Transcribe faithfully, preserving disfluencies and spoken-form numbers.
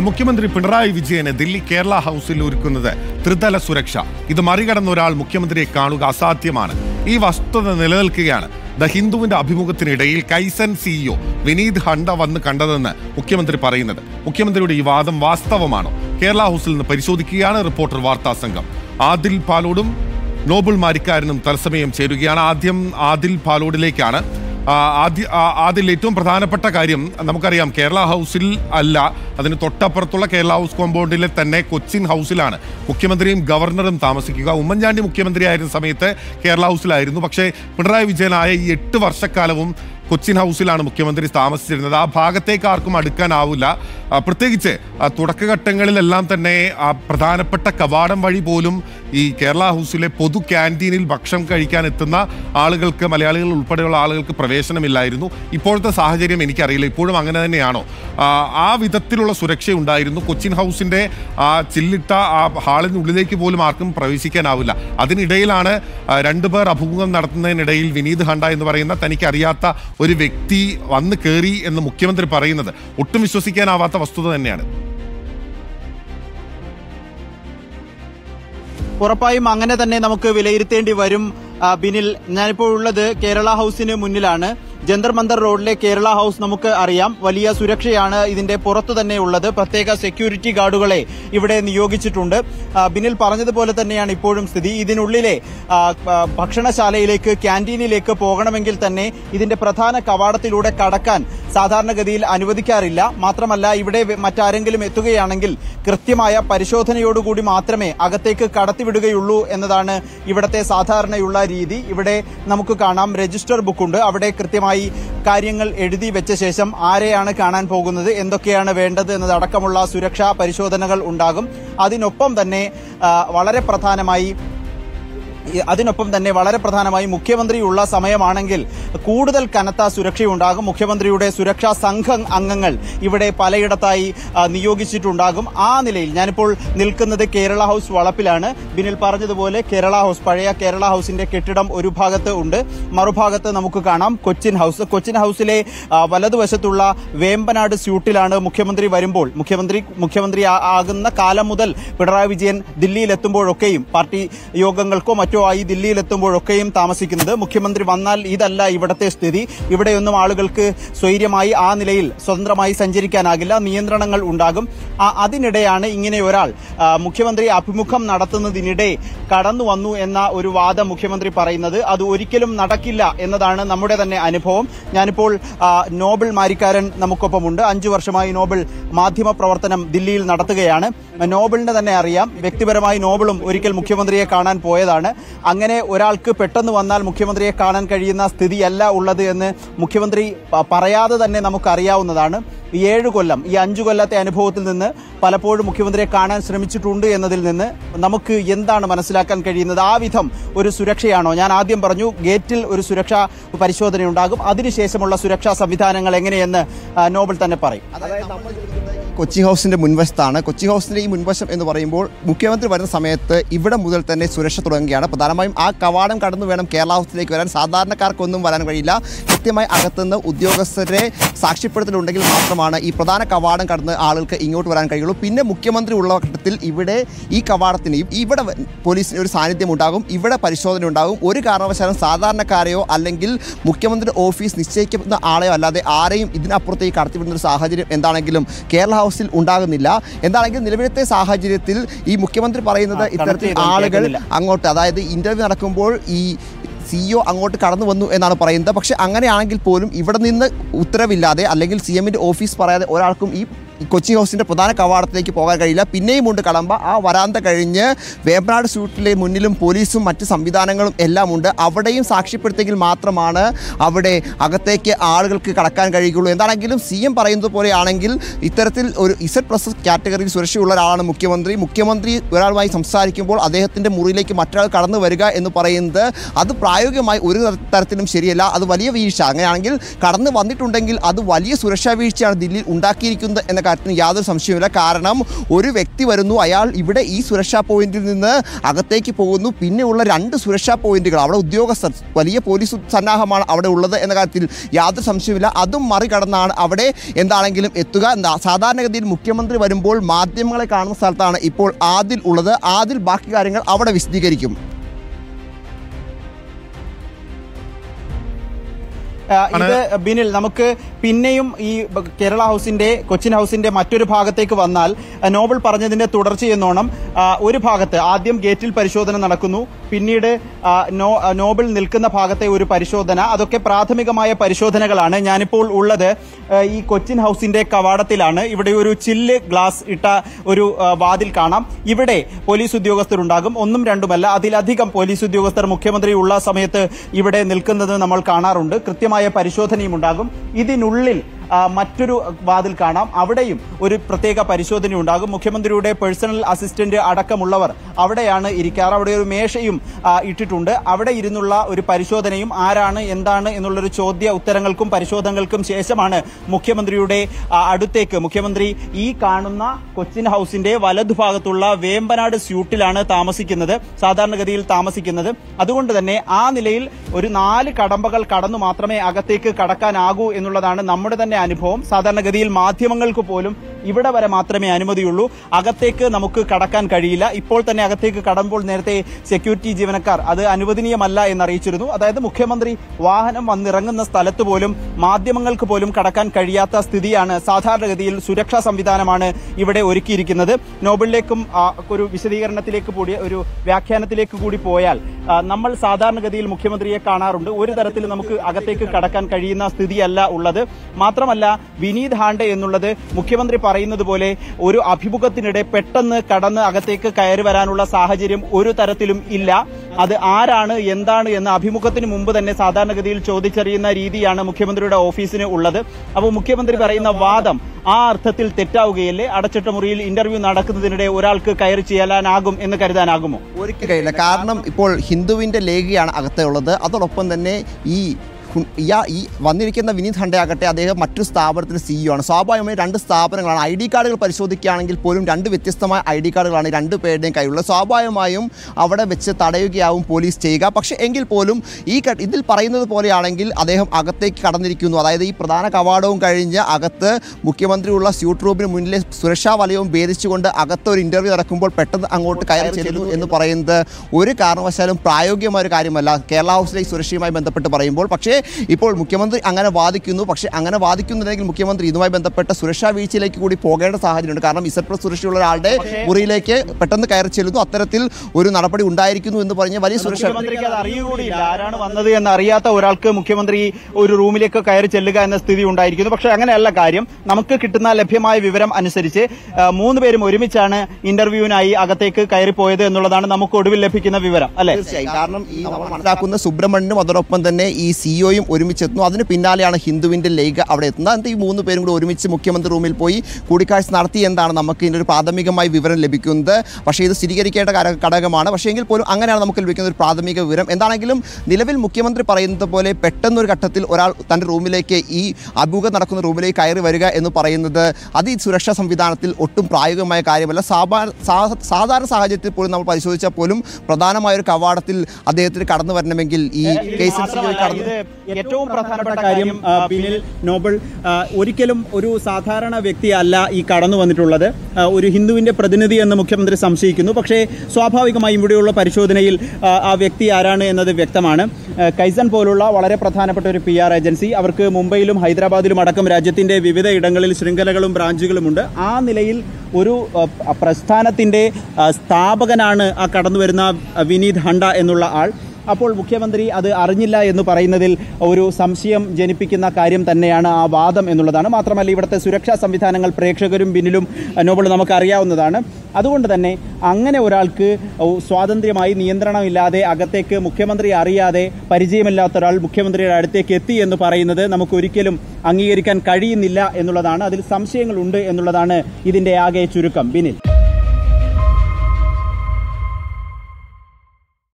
മുഖ്യമന്ത്രി പിണറായി വിജയന് ദില്ലി കേരള ഹൗസിൽ ഒരുക്കുന്നത് ത്രിതല സുരക്ഷ. ഇത് മറികടന്ന ഒരാൾ മുഖ്യമന്ത്രിയെ കാണുക അസാധ്യമാണ്. ഈ വസ്തുത നിലനിൽക്കുകയാണ് ദ ഹിന്ദുവിന്റെ അഭിമുഖത്തിനിടയിൽ കൈസൻ സിഇഒ വിനീത് ഹണ്ട വന്ന് കണ്ടതെന്ന് മുഖ്യമന്ത്രി പറയുന്നത്. മുഖ്യമന്ത്രിയുടെ ഈ വാദം വാസ്തവമാണോ? കേരള ഹൗസിൽ നിന്ന് പരിശോധിക്കുകയാണ് റിപ്പോർട്ടർ വാർത്താ സംഘം. ആദിൽ പാലോടും നോബിൾ മാരിക്കാരനും തത്സമയം ചേരുകയാണ്. ആദ്യം ആദിൽ പാലോടിലേക്കാണ്. ആദ്യ അതിൽ ഏറ്റവും പ്രധാനപ്പെട്ട കാര്യം നമുക്കറിയാം, കേരള ഹൗസിൽ അല്ല, അതിന് തൊട്ടപ്പുറത്തുള്ള കേരള ഹൗസ് കോമ്പൗണ്ടിലെ തന്നെ കൊച്ചിൻ ഹൗസിലാണ് മുഖ്യമന്ത്രിയും ഗവർണറും താമസിക്കുക. ഉമ്മൻചാണ്ടി മുഖ്യമന്ത്രിയായിരുന്ന സമയത്ത് കേരള ഹൗസിലായിരുന്നു. പക്ഷേ പിണറായി വിജയനായ ഈ എട്ട് വർഷക്കാലവും കൊച്ചിൻ ഹൗസിലാണ് മുഖ്യമന്ത്രി താമസിച്ചിരുന്നത്. ആ ഭാഗത്തേക്ക് ആർക്കും അടുക്കാനാവില്ല. പ്രത്യേകിച്ച് തുടക്കഘട്ടങ്ങളിലെല്ലാം തന്നെ ആ പ്രധാനപ്പെട്ട കവാടം വഴി പോലും ഈ കേരള ഹൗസിലെ പൊതു ക്യാൻറ്റീനിൽ ഭക്ഷണം കഴിക്കാൻ എത്തുന്ന ആളുകൾക്ക്, മലയാളികൾ ഉൾപ്പെടെയുള്ള ആളുകൾക്ക് പ്രവേശനമില്ലായിരുന്നു. ഇപ്പോഴത്തെ സാഹചര്യം എനിക്കറിയില്ല, ഇപ്പോഴും അങ്ങനെ തന്നെയാണോ? ആ വിധത്തിലുള്ള സുരക്ഷ ഉണ്ടായിരുന്നു. കൊച്ചിൻ ഹൗസിൻ്റെ ആ ചില്ലിട്ട ആ ഹാളിനുള്ളിലേക്ക് പോലും ആർക്കും പ്രവേശിക്കാനാവില്ല. അതിനിടയിലാണ് രണ്ടുപേർ അഭിമുഖം നടത്തുന്നതിനിടയിൽ വിനീത് ഹണ്ട എന്ന് പറയുന്ന തനിക്കറിയാത്ത ഒരു വ്യക്തി വന്ന് കയറി എന്ന് മുഖ്യമന്ത്രി പറയുന്നത്. ഒട്ടും വിശ്വസിക്കാനാവാത്ത വസ്തുത തന്നെയാണ്. ഉറപ്പായും അങ്ങനെ തന്നെ നമുക്ക് വിലയിരുത്തേണ്ടി വരും. ബിനിൽ, ഞാനിപ്പോൾ ഉള്ളത് കേരള ഹൗസിന് മുന്നിലാണ്. ജന്തർ മന്ദർ റോഡിലെ കേരള ഹൗസ് നമുക്ക് അറിയാം. വലിയ സുരക്ഷയാണ് ഇതിന്റെ പുറത്തു തന്നെ ഉള്ളത്. പ്രത്യേക സെക്യൂരിറ്റി ഗാർഡുകളെ ഇവിടെ നിയോഗിച്ചിട്ടുണ്ട്. ബിനിൽ പറഞ്ഞതുപോലെ തന്നെയാണ് ഇപ്പോഴും സ്ഥിതി. ഇതിനുള്ളിലെ ഭക്ഷണശാലയിലേക്ക്, ക്യാന്റീനിലേക്ക് പോകണമെങ്കിൽ തന്നെ ഇതിന്റെ പ്രധാന കവാടത്തിലൂടെ കടക്കാൻ സാധാരണഗതിയിൽ അനുവദിക്കാറില്ല. മാത്രമല്ല, ഇവിടെ മറ്റാരെങ്കിലും എത്തുകയാണെങ്കിൽ കൃത്യമായ പരിശോധനയോടുകൂടി മാത്രമേ അകത്തേക്ക് കടത്തിവിടുകയുള്ളൂ എന്നതാണ് ഇവിടത്തെ സാധാരണയുള്ള രീതി. ഇവിടെ നമുക്ക് കാണാം, രജിസ്റ്റർ ബുക്കുണ്ട്. അവിടെ കൃത്യമായി കാര്യങ്ങൾ എഴുതി വെച്ച ശേഷം ആരെയാണ് കാണാൻ പോകുന്നത്, എന്തൊക്കെയാണ് വേണ്ടത് എന്നതടക്കമുള്ള സുരക്ഷാ പരിശോധനകൾ ഉണ്ടാകും. അതിനൊപ്പം തന്നെ വളരെ പ്രധാനമായി അതിനൊപ്പം തന്നെ വളരെ പ്രധാനമായി മുഖ്യമന്ത്രിയുള്ള സമയമാണെങ്കിൽ കൂടുതൽ കനത്ത സുരക്ഷയുണ്ടാകും. മുഖ്യമന്ത്രിയുടെ സുരക്ഷാ സംഘം അംഗങ്ങൾ ഇവിടെ പലയിടത്തായി നിയോഗിച്ചിട്ടുണ്ടാകും. ആ നിലയിൽ ഞാനിപ്പോൾ നിൽക്കുന്നത് കേരള ഹൗസ് വളപ്പിലാണ്. ബിനിൽ പറഞ്ഞതുപോലെ കേരള ഹൗസ്, പഴയ കേരള ഹൗസിന്റെ കെട്ടിടം ഒരു ഭാഗത്ത് ഉണ്ട്. മറുഭാഗത്ത് നമുക്ക് കാണാം കൊച്ചിൻ ഹൗസ്. കൊച്ചിൻ ഹൗസിലെ വലതുവശത്തുള്ള വേമ്പനാട് സ്യൂട്ടിലാണ് മുഖ്യമന്ത്രി വരുമ്പോൾ, മുഖ്യമന്ത്രി മുഖ്യമന്ത്രി ആകുന്ന കാലം മുതൽ പിണറായി വിജയൻ ദില്ലിയിലെത്തുമ്പോഴൊക്കെയും പാർട്ടി യോഗങ്ങൾക്കോ മറ്റോ ആയി ദില്ലിയിലെത്തുമ്പോഴൊക്കെയും താമസിക്കുന്നത്. മുഖ്യമന്ത്രി വന്നാൽ ഇതല്ല ഇവിടത്തെ സ്ഥിതി. ഇവിടെയൊന്നും ആളുകൾക്ക് സ്വൈര്യമായി ആ നിലയിൽ സ്വതന്ത്രമായി സഞ്ചരിക്കാനാകില്ല, നിയന്ത്രണങ്ങൾ ഉണ്ടാകും. അതിനിടെയാണ് ഇങ്ങനെ ഒരാൾ മുഖ്യമന്ത്രി അഭിമുഖം നടത്തുന്നതിനിടെ കടന്നു വന്നു എന്ന ഒരു വാദം മുഖ്യമന്ത്രി പറയുന്നത്. അത് ഒരിക്കലും നടക്കില്ല എന്നതാണ് നമ്മുടെ തന്നെ അനുഭവം. ഞാനിപ്പോൾ നോബിൾ മാരിക്കാരൻ നമുക്കൊപ്പമുണ്ട്. അഞ്ചു വർഷമായി നോബിൾ മാധ്യമ പ്രവർത്തനം ദില്ലിയിൽ നടത്തുകയാണ്. നോബിളിന് തന്നെ അറിയാം, വ്യക്തിപരമായി നോബിളും ഒരിക്കൽ മുഖ്യമന്ത്രിയെ കാണാൻ പോയതാണ്. അങ്ങനെ ഒരാൾക്ക് പെട്ടെന്ന് വന്നാൽ മുഖ്യമന്ത്രിയെ കാണാൻ കഴിയുന്ന സ്ഥിതിയല്ല ഉള്ളത് എന്ന് മുഖ്യമന്ത്രി പറയാതെ തന്നെ നമുക്കറിയാവുന്നതാണ്. ഈ ഏഴു കൊല്ലം, ഈ അഞ്ചു കൊല്ലത്തെ അനുഭവത്തിൽ നിന്ന് പലപ്പോഴും മുഖ്യമന്ത്രിയെ കാണാൻ ശ്രമിച്ചിട്ടുണ്ട് എന്നതിൽ നിന്ന് നമുക്ക് എന്താണ് മനസ്സിലാക്കാൻ കഴിയുന്നത്? ആ വിധം ഒരു സുരക്ഷയാണോ? ഞാൻ ആദ്യം പറഞ്ഞു, ഗേറ്റിൽ ഒരു സുരക്ഷാ പരിശോധനയുണ്ടാകും. അതിനുശേഷമുള്ള സുരക്ഷാ സംവിധാനങ്ങൾ എങ്ങനെയെന്ന് നോബിൾ തന്നെ പറയും. അതായത് നമ്മൾ കൊച്ചി ഹൗസിൻ്റെ മുൻവശത്താണ്. കൊച്ചി ഹൗസിൻ്റെ ഈ മുൻവശം എന്ന് പറയുമ്പോൾ മുഖ്യമന്ത്രി വരുന്ന സമയത്ത് ഇവിടെ മുതൽ തന്നെ സുരക്ഷ തുടങ്ങുകയാണ്. പ്രധാനമായും ആ കവാടം കടന്നു വേണം കേരള ഹൗസിലേക്ക് വരാൻ. സാധാരണക്കാർക്കൊന്നും വരാൻ കഴിയില്ല. കൃത്യമായി അകത്തുനിന്ന് ഉദ്യോഗസ്ഥരെ സാക്ഷ്യപ്പെടുത്തലുണ്ടെങ്കിൽ മാത്രമാണ് ഈ പ്രധാന കവാടം കടന്ന് ആളുകൾക്ക് ഇങ്ങോട്ട് വരാൻ കഴിയുള്ളൂ. പിന്നെ മുഖ്യമന്ത്രി ഉള്ള ഘട്ടത്തിൽ ഇവിടെ ഈ കവാടത്തിന് ഇവിടെ പോലീസിന് ഒരു സാന്നിധ്യം ഉണ്ടാകും, ഇവിടെ പരിശോധന ഉണ്ടാകും. ഒരു കാരണവശാലും സാധാരണക്കാരെയോ അല്ലെങ്കിൽ മുഖ്യമന്ത്രി ഓഫീസ് നിശ്ചയിക്കുന്ന ആളെയോ അല്ലാതെ ആരെയും ഇതിനപ്പുറത്തേക്ക് കടത്തിവിടുന്ന ഒരു സാഹചര്യം എന്താണെങ്കിലും കേരള ഹൗസിൽ ഉണ്ടാകുന്നില്ല. എന്താണെങ്കിൽ നിലവിലത്തെ സാഹചര്യത്തിൽ ഈ മുഖ്യമന്ത്രി പറയുന്നത് ഇത്തരത്തിൽ ആളുകൾ അങ്ങോട്ട്, അതായത് ഇന്റർവ്യൂ നടക്കുമ്പോൾ ഈ സിഇഒ അങ്ങോട്ട് കടന്നു വന്നു എന്നാണ് പറയുന്നത്. പക്ഷെ അങ്ങനെയാണെങ്കിൽ പോലും ഇവിടെ നിന്ന് ഉത്തരവില്ലാതെ അല്ലെങ്കിൽ സി എമ്മിൻ്റെ ഓഫീസ് പറയാതെ ഒരാൾക്കും ഈ കൊച്ചി ഹൗസിൻ്റെ പ്രധാന കവാടത്തിലേക്ക് പോകാൻ കഴിയില്ല. പിന്നെയും ഉണ്ട് കടമ്പ. ആ വരാന്ത കഴിഞ്ഞ് വേമ്പനാട് സ്യൂട്ടിലെ മുന്നിലും പോലീസും മറ്റ് സംവിധാനങ്ങളും എല്ലാം ഉണ്ട്. അവിടെയും സാക്ഷ്യപ്പെടുത്തിയെങ്കിൽ മാത്രമാണ് അവിടെ അകത്തേക്ക് ആളുകൾക്ക് കടക്കാൻ കഴിയുകയുള്ളൂ. എന്താണെങ്കിലും സി എം പറയുന്നത് പോലെയാണെങ്കിൽ ഇത്തരത്തിൽ ഒരു ഇസഡ് പ്ലസ് കാറ്റഗറിയിൽ സുരക്ഷയുള്ള ഒരാളാണ് മുഖ്യമന്ത്രി. മുഖ്യമന്ത്രി ഒരാളുമായി സംസാരിക്കുമ്പോൾ അദ്ദേഹത്തിൻ്റെ മുറിയിലേക്ക് മറ്റൊരാൾ കടന്നു വരിക എന്ന് പറയുന്നത് അത് പ്രായോഗികമായി ഒരു തരത്തിലും ശരിയല്ല. അത് വലിയ വീഴ്ച. അങ്ങനെയാണെങ്കിൽ കടന്നു വന്നിട്ടുണ്ടെങ്കിൽ അത് വലിയ സുരക്ഷാ വീഴ്ചയാണ് ദില്ലിയിൽ ഉണ്ടാക്കിയിരിക്കുന്നത് എന്ന കാര്യത്തിന് യാതൊരു സംശയവുമില്ല. കാരണം ഒരു വ്യക്തി വരുന്നു, അയാൾ ഇവിടെ ഈ സുരക്ഷാ പോയിന്റിൽ നിന്ന് അകത്തേക്ക് പോകുന്നു, പിന്നെയുള്ള രണ്ട് സുരക്ഷാ പോയിന്റുകൾ അവിടെ ഉദ്യോഗസ്ഥർ വലിയ പോലീസ് സന്നാഹമാണ് അവിടെ ഉള്ളത് എന്ന കാര്യത്തിൽ യാതൊരു സംശയവുമില്ല. അതും മറികടന്നാണ് അവിടെ എന്താണെങ്കിലും എത്തുക. സാധാരണഗതിയിൽ മുഖ്യമന്ത്രി വരുമ്പോൾ മാധ്യമങ്ങളെ കാണുന്ന സ്ഥലത്താണ് ഇപ്പോൾ ആദിൽ ഉള്ളത്. ആദിൽ ബാക്കി കാര്യങ്ങൾ അവിടെ വിശദീകരിക്കും. ഇത് ബിനിൽ, നമുക്ക് പിന്നെയും ഈ കേരള ഹൗസിന്റെ കൊച്ചിൻ ഹൗസിന്റെ മറ്റൊരു ഭാഗത്തേക്ക് വന്നാൽ നോബൽ പറഞ്ഞതിന്റെ തുടർച്ചയെന്നോണം ഒരു ഭാഗത്ത് ആദ്യം ഗേറ്റിൽ പരിശോധന നടക്കുന്നു, പിന്നീട് നോബൽ നിൽക്കുന്ന ഭാഗത്തെ ഒരു പരിശോധന. അതൊക്കെ പ്രാഥമികമായ പരിശോധനകളാണ്. ഞാനിപ്പോൾ ഉള്ളത് ഈ കൊച്ചിൻ ഹൗസിന്റെ കവാടത്തിലാണ്. ഇവിടെ ഒരു ചില്ല് ഗ്ലാസ് ഇട്ട ഒരു വാതിൽ കാണാം. ഇവിടെ പോലീസ് ഉദ്യോഗസ്ഥരുണ്ടാകും, ഒന്നും രണ്ടുമല്ല അതിലധികം പോലീസ് ഉദ്യോഗസ്ഥർ മുഖ്യമന്ത്രി ഉള്ള സമയത്ത് ഇവിടെ നിൽക്കുന്നത് നമ്മൾ കാണാറുണ്ട്. കൃത്യമായ പരിശോധനയും ഉണ്ടാകും. ഇതിനുള്ളിൽ മറ്റൊരു വാതിൽ കാണാം, അവിടെയും ഒരു പ്രത്യേക പരിശോധന ഉണ്ടാകും. മുഖ്യമന്ത്രിയുടെ പേഴ്സണൽ അസിസ്റ്റന്റ് അടക്കമുള്ളവർ അവിടെയാണ് ഇരിക്കാറ്. അവിടെ ഒരു മേശയും ഇട്ടിട്ടുണ്ട്. അവിടെ ഇരുന്നുള്ള ഒരു പരിശോധനയും ആരാണ് എന്താണ് എന്നുള്ളൊരു ചോദ്യ ഉത്തരങ്ങൾക്കും പരിശോധനകൾക്കും ശേഷമാണ് മുഖ്യമന്ത്രിയുടെ അടുത്തേക്ക് മുഖ്യമന്ത്രി ഈ കാണുന്ന കൊച്ചിൻ ഹൗസിന്റെ വലതുഭാഗത്തുള്ള വേമ്പനാട് സ്യൂട്ടിലാണ് താമസിക്കുന്നത്, സാധാരണഗതിയിൽ താമസിക്കുന്നത്. അതുകൊണ്ട് തന്നെ ആ നിലയിൽ ഒരു നാല് കടമ്പകൾ കടന്നു മാത്രമേ അകത്തേക്ക് കടക്കാനാകൂ എന്നുള്ളതാണ് നമ്മുടെ തന്നെ അനുഭവം. സാധാരണഗതിയിൽ മാധ്യമങ്ങൾക്ക് പോലും ഇവിടെ വരെ മാത്രമേ അനുമതിയുള്ളൂ, അകത്തേക്ക് നമുക്ക് കടക്കാൻ കഴിയില്ല. ഇപ്പോൾ തന്നെ അകത്തേക്ക് കടമ്പോൾ നേരത്തെ സെക്യൂരിറ്റി ജീവനക്കാർ അത് അനുവദനീയമല്ല എന്നറിയിച്ചിരുന്നു. അതായത് മുഖ്യമന്ത്രി വാഹനം വന്നിറങ്ങുന്ന സ്ഥലത്ത് പോലും മാധ്യമങ്ങൾക്ക് പോലും കടക്കാൻ കഴിയാത്ത സ്ഥിതിയാണ്. സാധാരണഗതിയിൽ സുരക്ഷാ സംവിധാനമാണ് ഇവിടെ ഒരുക്കിയിരിക്കുന്നത്. നോബലിലേക്കും ഒരു വിശദീകരണത്തിലേക്ക് കൂടി ഒരു വ്യാഖ്യാനത്തിലേക്ക് കൂടി പോയാൽ നമ്മൾ സാധാരണഗതിയിൽ മുഖ്യമന്ത്രിയെ കാണാറുണ്ട്. ഒരു തരത്തിൽ നമുക്ക് അകത്തേക്ക് കടക്കാൻ കഴിയുന്ന സ്ഥിതിയല്ല ഉള്ളത്. മാത്രമല്ല വിനീത് ഹാണ്ഡെ എന്നുള്ളത് മുഖ്യമന്ത്രി പറയുന്നത് പോലെ ഒരു അഭിമുഖത്തിനിടെ പെട്ടെന്ന് കടന്ന് അകത്തേക്ക് കയറി വരാനുള്ള സാഹചര്യം ഒരു തരത്തിലും ഇല്ല. അത് ആരാണ് എന്താണ് എന്ന അഭിമുഖത്തിന് മുമ്പ് തന്നെ സാധാരണഗതിയിൽ ചോദിച്ചറിയുന്ന രീതിയാണ് മുഖ്യമന്ത്രിയുടെ ഓഫീസിന് ഉള്ളത്. അപ്പോൾ മുഖ്യമന്ത്രി പറയുന്ന വാദം ആ അർത്ഥത്തിൽ തെറ്റാവുകയല്ലേ? അടച്ചിട്ട മുറിയിൽ ഇന്റർവ്യൂ നടക്കുന്നതിനിടെ ഒരാൾക്ക് കയറി ചെല്ലാനാകും എന്ന് കരുതാനാകുമോ? ഒരിക്കലും കഴിയില്ല. കാരണം ഇപ്പോൾ ഹിന്ദുവിന്റെ ലേഖയാണ് അകത്തുള്ളത്. അതോടൊപ്പം തന്നെ ഈ ഈ വന്നിരിക്കുന്ന വിനീത് ഹാണ്ഡെ ആകട്ടെ അദ്ദേഹം മറ്റൊരു സ്ഥാപനത്തിന് സിഇഒ ആണ്. സ്വാഭാവികമായും രണ്ട് സ്ഥാപനങ്ങളാണ്. ഐ ഡി കാർഡുകൾ പരിശോധിക്കുകയാണെങ്കിൽ പോലും രണ്ട് വ്യത്യസ്തമായ ഐ ഡി കാർഡുകളാണ് രണ്ട് പേരുടെയും കയ്യിലുള്ളത്. സ്വാഭാവികമായും അവിടെ വെച്ച് തടയുകയാവും പോലീസ് ചെയ്യുക. പക്ഷേ എങ്കിൽ പോലും ഈ ഇതിൽ പറയുന്നത് പോലെയാണെങ്കിൽ അദ്ദേഹം അകത്തേക്ക് കടന്നിരിക്കുന്നു. അതായത് ഈ പ്രധാന കവാടവും കഴിഞ്ഞ് അകത്ത് മുഖ്യമന്ത്രിയുള്ള സ്യൂട്ട് റൂമിന് മുന്നിലെ സുരക്ഷാ വലയവും ഭേദിച്ചുകൊണ്ട് അകത്ത് ഒരു ഇന്റർവ്യൂ നടക്കുമ്പോൾ പെട്ടെന്ന് അങ്ങോട്ട് കയറി ചെല്ലുന്നു എന്ന് പറയുന്നത് ഒരു കാരണവശാലും പ്രായോഗികമായ ഒരു കാര്യമല്ല കേരള ഹൗസിലെ സുരക്ഷയുമായി ബന്ധപ്പെട്ട് പറയുമ്പോൾ. പക്ഷേ ഇപ്പോൾ മുഖ്യമന്ത്രി അങ്ങനെ വാദിക്കുന്നു. പക്ഷേ അങ്ങനെ വാദിക്കുന്നുണ്ടെങ്കിൽ മുഖ്യമന്ത്രി ഇതുമായി ബന്ധപ്പെട്ട സുരക്ഷാ വീഴ്ചയിലേക്ക് കൂടി പോകേണ്ട സാഹചര്യമുണ്ട്. കാരണം ഇസഡ് പ്ലസ് സുരക്ഷയുള്ള ഒരാളുടെ മുറിയിലേക്ക് പെട്ടെന്ന് കയറി ചെല്ലുന്നു. അത്തരത്തിൽ ഒരു നടപടി ഉണ്ടായിരിക്കുന്നു എന്ന് പറഞ്ഞ വലിയ സുരക്ഷ അറിയുകൂടിയില്ല. ആരാണ് വന്നത് എന്ന് അറിയാത്ത ഒരാൾക്ക് മുഖ്യമന്ത്രി ഒരു റൂമിലേക്ക് കയറി ചെല്ലുക എന്ന സ്ഥിതി ഉണ്ടായിരിക്കുന്നു. പക്ഷേ അങ്ങനെയല്ല കാര്യം. നമുക്ക് കിട്ടുന്ന ലഭ്യമായ വിവരം അനുസരിച്ച് മൂന്ന് പേരും ഒരുമിച്ചാണ് ഇന്റർവ്യൂവിനായി അകത്തേക്ക് കയറിപ്പോയത് എന്നുള്ളതാണ് നമുക്ക് ഒടുവിൽ ലഭിക്കുന്ന വിവരം, അല്ലെ? തീർച്ചയായും. കാരണം ഈ നമ്മൾ മനസ്സിലാക്കുന്ന സുബ്രഹ്മണ്യനും അതോടൊപ്പം തന്നെ ഈ സിഇഒയും ഒരുമിച്ചെത്തുന്നു. അതിന് പിന്നാലെയാണ് ഹിന്ദുവിന്റെ ലേഖ അവിടെ എത്തുന്നത്. എന്നിട്ട് ഈ മൂന്ന് പേരും കൂടി ഒരുമിച്ച് മുഖ്യമന്ത്രി റൂമിൽ പോയി കൂടിക്കാഴ്ച നടത്തി എന്നാണ് നമുക്ക് ഇതിൻ്റെ ഒരു പ്രാഥമികമായി വിവരം ലഭിക്കുന്നത്. പക്ഷേ ഇത് സ്ഥിരീകരിക്കേണ്ട ഘടകമാണ്. പക്ഷേ എങ്കിൽ പോലും അങ്ങനെയാണ് നമുക്ക് ലഭിക്കുന്ന ഒരു പ്രാഥമിക വിവരം. എന്താണെങ്കിലും നിലവിൽ മുഖ്യമന്ത്രി പറയുന്നത് പോലെ പെട്ടെന്നൊരു ഘട്ടത്തിൽ ഒരാൾ തൻ്റെ റൂമിലേക്ക് ഈ അഭിമുഖം നടക്കുന്ന റൂമിലേക്ക് കയറി വരിക എന്ന് പറയുന്നത് അത് ഈ സുരക്ഷാ സംവിധാനത്തിൽ ഒട്ടും പ്രായോഗികമായ കാര്യമല്ല. സാധാരണ സാഹചര്യത്തിൽ പോലും നമ്മൾ പരിശോധിച്ചാൽ പോലും പ്രധാനമായൊരു കവാടത്തിൽ അദ്ദേഹത്തിന് കടന്നു വരണമെങ്കിൽ ഈ കേസിൽ കടന്നു ഏറ്റവും പ്രധാനപ്പെട്ട കാര്യം ബിനിൽ, നോബൽ ഒരിക്കലും ഒരു സാധാരണ വ്യക്തിയല്ല ഈ കടന്നു വന്നിട്ടുള്ളത്. ഒരു ഹിന്ദുവിന്റെ പ്രതിനിധി എന്ന് മുഖ്യമന്ത്രി സംശയിക്കുന്നു. പക്ഷേ സ്വാഭാവികമായും ഇവിടെയുള്ള പരിശോധനയിൽ ആ വ്യക്തി ആരാണ് എന്നത് വ്യക്തമാണ്. കൈസൺ പോലുള്ള വളരെ പ്രധാനപ്പെട്ട ഒരു പി ആർ ഏജൻസി, അവർക്ക് മുംബൈയിലും ഹൈദരാബാദിലും അടക്കം രാജ്യത്തിന്റെ വിവിധ ഇടങ്ങളിൽ ശൃംഖലകളും ബ്രാഞ്ചുകളുമുണ്ട്. ആ നിലയിൽ ഒരു പ്രസ്ഥാനത്തിന്റെ സ്ഥാപകനാണ് ആ കടന്നു വരുന്ന വിനീത് ഹാണ്ഡെ എന്നുള്ള ആൾ. അപ്പോൾ മുഖ്യമന്ത്രി അത് അറിഞ്ഞില്ല എന്ന് പറയുന്നതിൽ ഒരു സംശയം ജനിപ്പിക്കുന്ന കാര്യം തന്നെയാണ് ആ വാദം എന്നുള്ളതാണ്. മാത്രമല്ല ഇവിടുത്തെ സുരക്ഷാ സംവിധാനങ്ങൾ പ്രേക്ഷകരും ബിന്നിലും നോബൽ നമുക്കറിയാവുന്നതാണ്. അതുകൊണ്ട് തന്നെ അങ്ങനെ ഒരാൾക്ക് സ്വാതന്ത്ര്യമായി നിയന്ത്രണമില്ലാതെ അകത്തേക്ക് മുഖ്യമന്ത്രി അറിയാതെ പരിചയമില്ലാത്ത ഒരാൾ മുഖ്യമന്ത്രിയുടെ അടുത്തേക്ക് എത്തി എന്ന് പറയുന്നത് നമുക്കൊരിക്കലും അംഗീകരിക്കാൻ കഴിയുന്നില്ല എന്നുള്ളതാണ്. അതിൽ സംശയങ്ങളുണ്ട് എന്നുള്ളതാണ് ഇതിൻ്റെ ആകെ ചുരുക്കം. ബിനിൽ.